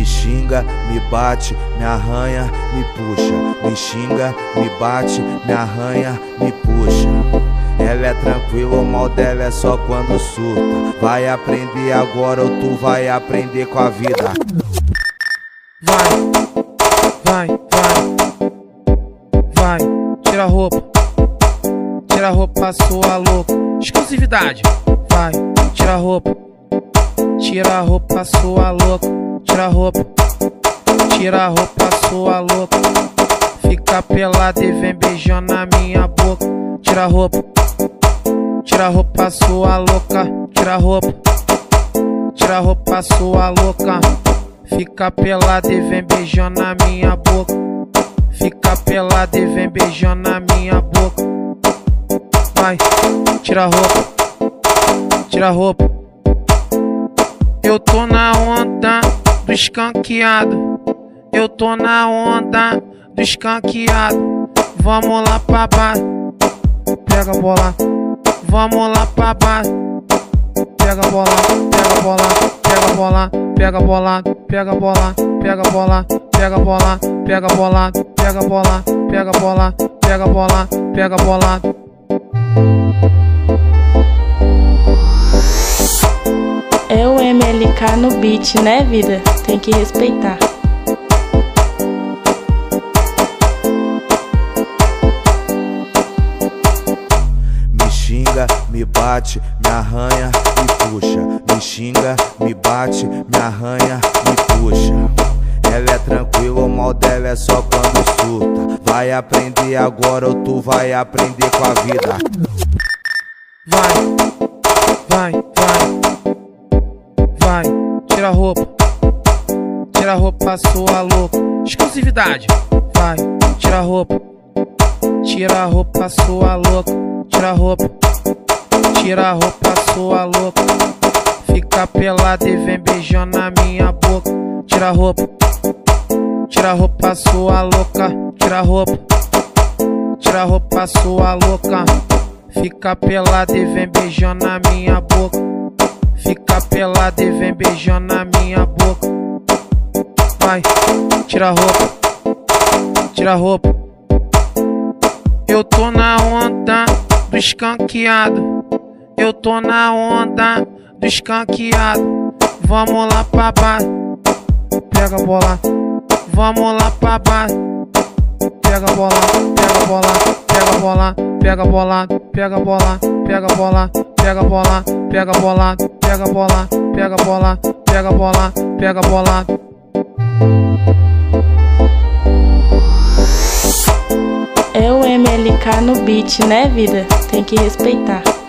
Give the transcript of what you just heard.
Me xinga, me bate, me arranha, me puxa. Me xinga, me bate, me arranha, me puxa. Ela é tranquila, o mal dela é só quando surta. Vai aprender agora ou tu vai aprender com a vida. Vai, tira a roupa sua louca. Exclusividade. Vai, tira a roupa sua louca. Tira a roupa sua louca. Fica pelada e vem beijando na minha boca. Tira a roupa sua louca. Tira a roupa sua louca. Fica pelada e vem beijando na minha boca. Fica pelada e vem beijando na minha boca. Vai, tira a roupa. Eu tô na onda do escanqueado. Eu tô na onda do escanqueado. Vamos lá pra baixo. Pega a bola. Vamos lá pra baixo. Pega a bola, pega a bola, pega a bola, pega a bola, pega a bola, pega a bola, pega a bola, pega a bola, pega a bola, pega a bola, pega a bola, pega a bola. É o MLK no beat, né, vida? Tem que respeitar. Me xinga, me bate, me arranha, me puxa. Me xinga, me bate, me arranha, me puxa. Ela é tranquila, o mal dela é só quando surta. Vai aprender agora ou tu vai aprender com a vida. Vai, tira a roupa sua louca. Exclusividade. Vai, tira a roupa sua louca. Tira a roupa sua roupa. Fica pelada e vem beijando na minha boca. Tira a roupa sua louca. Tira a roupa sua louca. Fica pelada e vem beijando na minha boca. Fica pelada e vem beijando na minha boca. Vai, tira a roupa. Eu tô na onda do escanqueado. Eu tô na onda do escanqueado. Vamos lá pra baixo. Pega a bola. Vamos lá pra baixo. Pega a bola, pega a bola, pega a bola, pega a bola, pega a bola, pega a bola, pega a bola, pega a bola, pega a bola, pega a bola, pega a bola, pega a bola. É o MLK no beat, né, vida? Tem que respeitar.